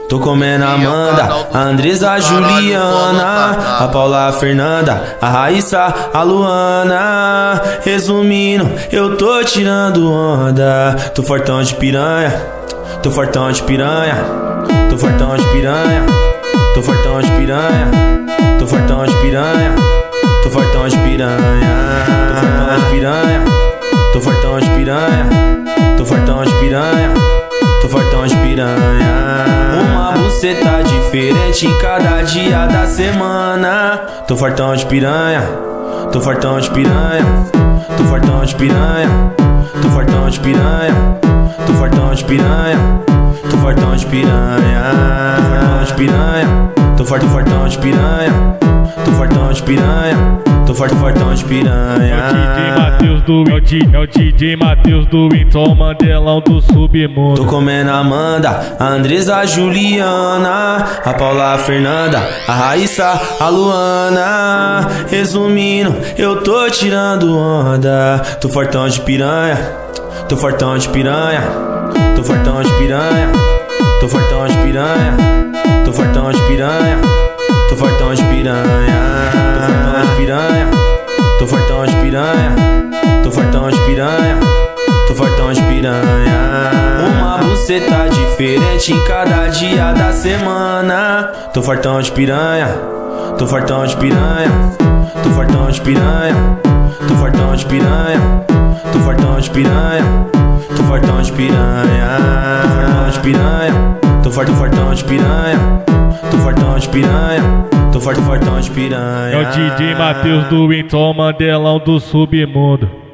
Tô comendo a Amanda, a Andresa, a Juliana, a Paula, a Fernanda, a Raíssa, a Luana. Resumindo, eu tô tirando onda. Tô fortão de piranha, tô fortão de piranha, tô fortão de piranha, tô fortão de piranha, tô fortão de piranha, tô fortão de piranha, tô fortão de piranha, tô fortão de piranha, tô fortão de piranha, tô fortão de piranha. Uma buceta diferente em cada dia da semana. Tô fortão de piranha, tô fortão de piranha, tô fortão de piranha, tô fortão de piranha, tô fortão de piranha, tô fortão de piranha, fortão de piranha, tô fortão de piranha, tô fortão de piranha, tô fortão de piranha. É o DJ Matheus do Winton Mandelão do Submundo. Tô comendo a Amanda, a Andresa, a Juliana, a Paula, a Fernanda, a Raíssa, a Luana. Resumindo, eu tô tirando onda. Tô fortão de piranha, tô fortão de piranha, tô fortão de piranha, tô fortão de piranha, tô fortão de piranha, tô fortão de piranha, tô fortão de piranha, tô fortão de piranha, tô fortão de piranha, tô fortão de piranha. Uma buceta diferente em cada dia da semana. Tô fortão de piranha, tô fortão de piranha, tô fortão de piranha, tô fortão de piranha, tô fortão de piranha, tô fortão de piranha, tô fortão de piranha, tô fortão de piranha, tô fortão de piranha, tô fortão de piranha. É o DJ Matheus do Winton Mandelão do Submundo.